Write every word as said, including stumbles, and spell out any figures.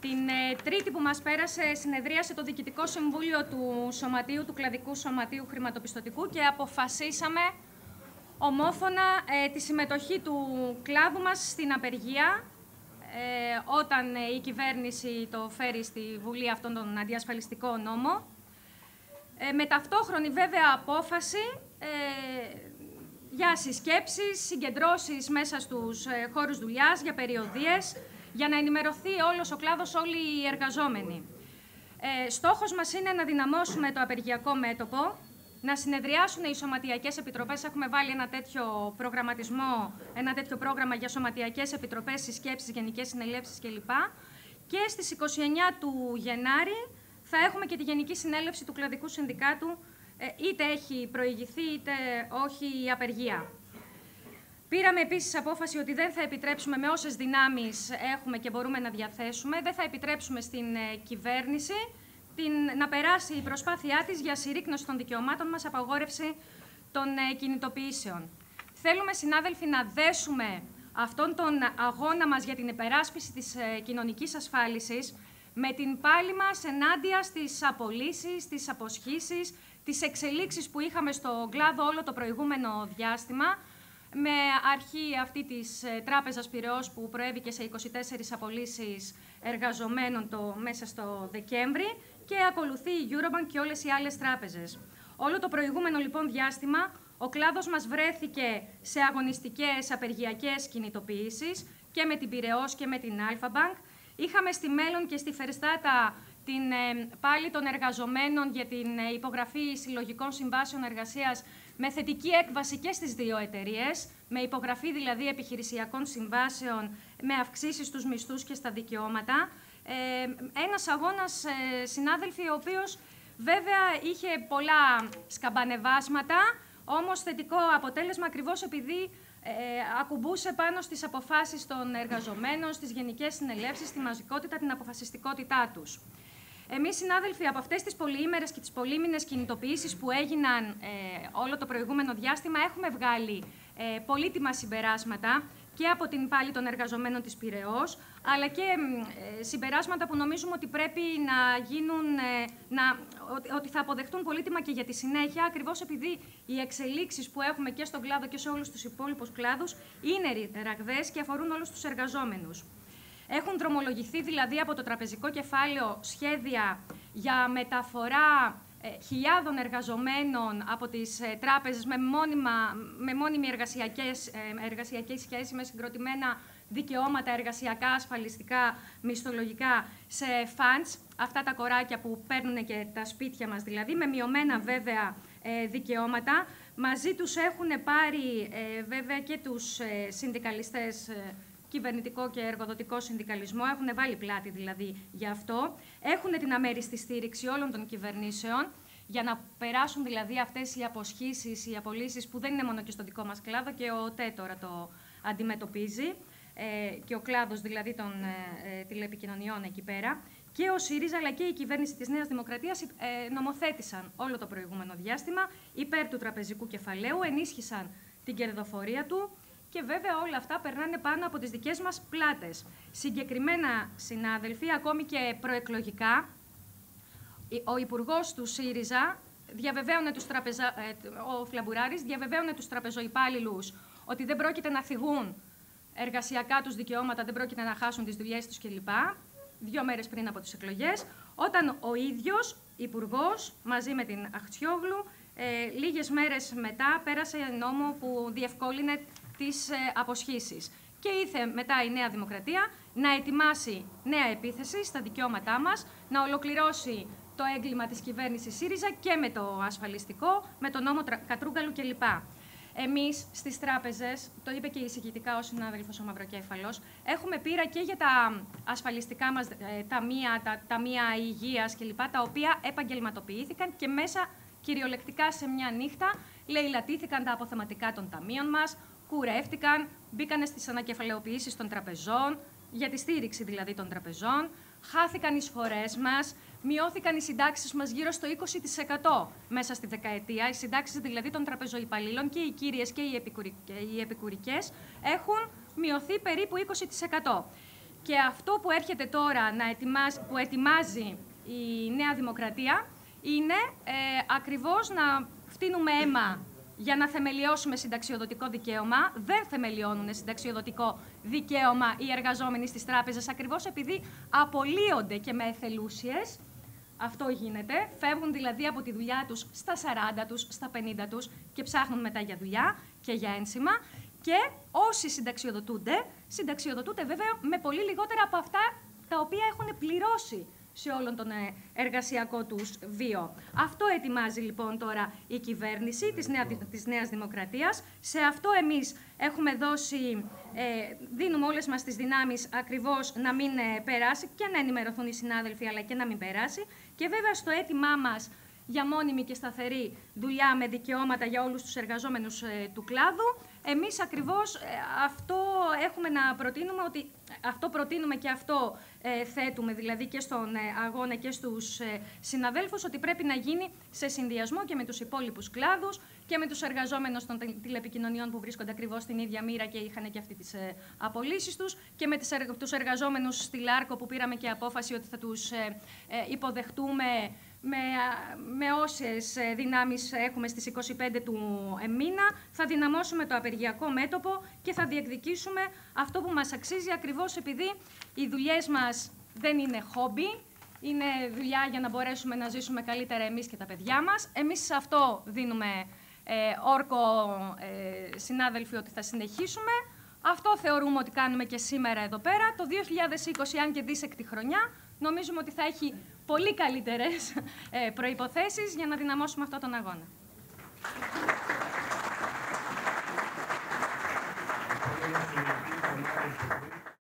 Την ε, Τρίτη που μας πέρασε συνεδρίασε το Διοικητικό Συμβούλιο του Σωματείου, του Κλαδικού Σωματείου Χρηματοπιστωτικού και αποφασίσαμε ομόφωνα ε, τη συμμετοχή του κλάδου μας στην απεργία ε, όταν ε, η κυβέρνηση το φέρει στη Βουλή αυτόν τον αντιασφαλιστικό νόμο. Ε, με ταυτόχρονη βέβαια απόφαση ε, για συσκέψεις, συγκεντρώσεις μέσα στους ε, χώρους δουλειάς, για περιοδίες, για να ενημερωθεί όλος ο κλάδος, όλοι οι εργαζόμενοι. Ε, στόχος μας είναι να δυναμώσουμε το απεργιακό μέτωπο, να συνεδριάσουν οι σωματιακές επιτροπές. Έχουμε βάλει ένα τέτοιο προγραμματισμό, ένα τέτοιο πρόγραμμα για σωματιακές επιτροπές, συσκέψεις, γενικές συνελεύσεις κλπ. Και στις είκοσι εννέα του Γενάρη θα έχουμε και τη Γενική Συνέλευση του Κλαδικού Συνδικάτου, είτε έχει προηγηθεί είτε όχι η απεργία. Πήραμε επίσης απόφαση ότι δεν θα επιτρέψουμε, με όσες δυνάμεις έχουμε και μπορούμε να διαθέσουμε, δεν θα επιτρέψουμε στην κυβέρνηση την, να περάσει η προσπάθειά της για συρρίκνωση των δικαιωμάτων μας, απαγόρευση των κινητοποιήσεων. Θέλουμε, συνάδελφοι, να δέσουμε αυτόν τον αγώνα μας για την υπεράσπιση της κοινωνικής ασφάλισης με την πάλη μας ενάντια στις απολύσεις, στις αποσχήσεις, τις εξελίξεις που είχαμε στον κλάδο όλο το προηγούμενο διάστημα, με αρχή αυτή της Τράπεζας Πειραιώς που προέβηκε σε είκοσι τέσσερις απολύσεις εργαζομένων το, μέσα στο Δεκέμβρη, και ακολουθεί η Eurobank και όλες οι άλλες τράπεζες. Όλο το προηγούμενο λοιπόν διάστημα ο κλάδος μας βρέθηκε σε αγωνιστικές απεργιακές κινητοποιήσεις και με την Πειραιώς και με την Alpha Bank. Είχαμε στη Μέλλον και στη Φερστάτα την ε, πάλι των εργαζομένων για την ε, υπογραφή συλλογικών συμβάσεων εργασίας με θετική έκβαση και στις δύο εταιρείες, με υπογραφή δηλαδή επιχειρησιακών συμβάσεων, με αυξήσεις στους μισθούς και στα δικαιώματα. Ε, ένας αγώνας, ε, συνάδελφοι, ο οποίος βέβαια είχε πολλά σκαμπανεβάσματα, όμως θετικό αποτέλεσμα ακριβώς επειδή ε, ακουμπούσε πάνω στις αποφάσεις των εργαζομένων, στις γενικές συνελεύσεις, στη μαζικότητα, την αποφασιστικότητά τους. Εμείς, συνάδελφοι, από αυτές τις πολυήμερες και τις πολύμηνες κινητοποιήσεις που έγιναν ε, όλο το προηγούμενο διάστημα, έχουμε βγάλει ε, πολύτιμα συμπεράσματα και από την πάλη των εργαζομένων της Πειραιώς, αλλά και ε, συμπεράσματα που νομίζουμε ότι πρέπει να γίνουν, ε, να, ότι, ότι θα αποδεχτούν πολύτιμα και για τη συνέχεια, ακριβώς επειδή οι εξελίξεις που έχουμε και στον κλάδο και σε όλους τους υπόλοιπους κλάδους είναι ραγδαίες και αφορούν όλους τους εργαζόμενους. Έχουν δρομολογηθεί δηλαδή από το τραπεζικό κεφάλαιο σχέδια για μεταφορά ε, χιλιάδων εργαζομένων από τις ε, τράπεζες με, μόνιμα, με μόνιμη εργασιακές, ε, εργασιακή σχέση, με συγκροτημένα δικαιώματα εργασιακά, ασφαλιστικά, μισθολογικά, σε funds, αυτά τα κοράκια που παίρνουν και τα σπίτια μας δηλαδή, με μειωμένα βέβαια ε, δικαιώματα. Μαζί τους έχουν πάρει ε, βέβαια και τους ε, συνδικαλιστές, ε, κυβερνητικό και εργοδοτικό συνδικαλισμό, έχουν βάλει πλάτη δηλαδή γι' αυτό. Έχουν την αμέριστη στήριξη όλων των κυβερνήσεων για να περάσουν δηλαδή αυτές οι αποσχήσεις, οι απολύσεις που δεν είναι μόνο και στο δικό μας κλάδο, και ο ΟΤΕ τώρα το αντιμετωπίζει ε, και ο κλάδος δηλαδή των ε, τηλεπικοινωνιών εκεί πέρα. Και ο ΣΥΡΙΖΑ αλλά και η κυβέρνηση της Νέας Δημοκρατίας ε, νομοθέτησαν όλο το προηγούμενο διάστημα υπέρ του τραπεζικού κεφαλαίου, ενίσχυσαν την κερδοφορία του. Και βέβαια όλα αυτά περνάνε πάνω από τις δικές μας πλάτες. Συγκεκριμένα, συνάδελφοι, ακόμη και προεκλογικά, ο Υπουργός του ΣΥΡΙΖΑ, διαβεβαίωνε τους τραπεζα... ο Φλαμπουράρης, διαβεβαίωνε τους τραπεζοϊπάλληλους ότι δεν πρόκειται να θυγούν εργασιακά τους δικαιώματα, δεν πρόκειται να χάσουν τις δουλειές τους κλπ. Δύο μέρες πριν από τις εκλογές, όταν ο ίδιος Υπουργός, μαζί με την Αχτσιόγλου, ε, λίγες μέρες μετά πέρασε νόμο που διευκόλυνε τις ε, αποσχήσεις. Και ήρθε μετά η Νέα Δημοκρατία να ετοιμάσει νέα επίθεση στα δικαιώματά μας, να ολοκληρώσει το έγκλημα της κυβέρνησης ΣΥΡΙΖΑ και με το ασφαλιστικό, με τον νόμο Κατρούγκαλου κλπ. Εμείς στις τράπεζες, το είπε και εισηγητικά ο συνάδελφος ο Μαυροκέφαλος, έχουμε πείρα και για τα ασφαλιστικά μας ε, ταμεία, τα ταμεία υγείας κλπ, τα οποία επαγγελματοποιήθηκαν και μέσα κυριολεκτικά σε μια νύχτα λαιλατήθηκαν τα αποθεματικά των ταμείων μας, κουρεύτηκαν, μπήκανε στις ανακεφαλαιοποιήσεις των τραπεζών, για τη στήριξη δηλαδή των τραπεζών, χάθηκαν οι εισφορές μας, μειώθηκαν οι συντάξεις μας γύρω στο είκοσι τοις εκατό μέσα στη δεκαετία. Οι συντάξεις δηλαδή των τραπεζοϊπαλλήλων, και οι κύριες και οι επικουρικές, έχουν μειωθεί περίπου είκοσι τοις εκατό. Και αυτό που έρχεται τώρα να ετοιμάζει, που ετοιμάζει η Νέα Δημοκρατία είναι ε, ακριβώς να φτύνουμε αίμα για να θεμελιώσουμε συνταξιοδοτικό δικαίωμα. Δεν θεμελιώνουν συνταξιοδοτικό δικαίωμα οι εργαζόμενοι στις τράπεζες, ακριβώς επειδή απολύονται και με εθελούσιες. Αυτό γίνεται. Φεύγουν δηλαδή από τη δουλειά τους στα σαράντα τους, στα πενήντα τους και ψάχνουν μετά για δουλειά και για ένσημα. Και όσοι συνταξιοδοτούνται, συνταξιοδοτούνται βέβαια με πολύ λιγότερα από αυτά τα οποία έχουν πληρώσει σε όλον τον εργασιακό τους βίο. Αυτό ετοιμάζει λοιπόν τώρα η κυβέρνηση της, Νέα, της Νέας Δημοκρατίας. Σε αυτό εμείς έχουμε δώσει, ε, δίνουμε όλες μας τις δυνάμεις ακριβώς να μην ε, περάσει και να ενημερωθούν οι συνάδελφοι, αλλά και να μην περάσει. Και βέβαια στο αίτημά μας για μόνιμη και σταθερή δουλειά με δικαιώματα για όλους τους εργαζόμενους ε, του κλάδου, εμείς ακριβώς ε, αυτό έχουμε να προτείνουμε, ότι αυτό προτείνουμε και αυτό ε, θέτουμε δηλαδή και στον ε, αγώνα και στους ε, συναδέλφους, ότι πρέπει να γίνει σε συνδυασμό και με τους υπόλοιπους κλάδους και με τους εργαζόμενους των τηλεπικοινωνιών που βρίσκονται ακριβώς στην ίδια μοίρα και είχαν και αυτή τις ε, απολύσεις τους, και με τις, ε, τους εργαζόμενους στη Λάρκο που πήραμε και απόφαση ότι θα τους ε, ε, υποδεχτούμε με, με όσες δυνάμεις έχουμε στις είκοσι πέντε του μήνα. Θα δυναμώσουμε το απεργιακό μέτωπο και θα διεκδικήσουμε αυτό που μας αξίζει, ακριβώς επειδή οι δουλειές μας δεν είναι χόμπι, είναι δουλειά για να μπορέσουμε να ζήσουμε καλύτερα εμείς και τα παιδιά μας. Εμείς σε αυτό δίνουμε ε, όρκο, ε, συνάδελφοι, ότι θα συνεχίσουμε. Αυτό θεωρούμε ότι κάνουμε και σήμερα εδώ πέρα. Το δύο χιλιάδες είκοσι, αν και δίσεκτη χρονιά, νομίζουμε ότι θα έχει πολύ καλύτερες ε, προϋποθέσεις για να δυναμώσουμε αυτόν τον αγώνα.